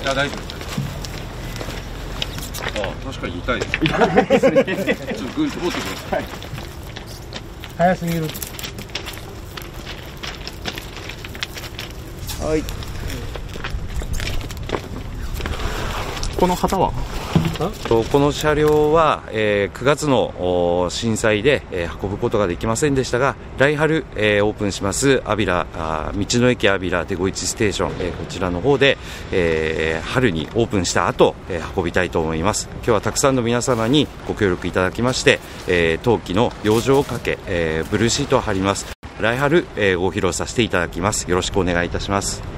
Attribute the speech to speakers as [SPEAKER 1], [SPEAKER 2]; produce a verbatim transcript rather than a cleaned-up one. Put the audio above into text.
[SPEAKER 1] や大丈夫ですああ確かに痛いです痛いですねちょっとグンと持ってください、はい、
[SPEAKER 2] 早すぎる
[SPEAKER 3] はい。この旗は
[SPEAKER 4] とこの車両は、えー、くがつの震災で、えー、運ぶことができませんでしたが来春、えー、オープンしますアビラあ道の駅アビラデゴイチステーション、えー、こちらの方で、えー、春にオープンした後、えー、運びたいと思います。今日はたくさんの皆様にご協力いただきまして、えー、陶器の養生をかけ、えー、ブルーシートを貼ります。来春、えー、ご披露させていただきます。よろしくお願いいたします。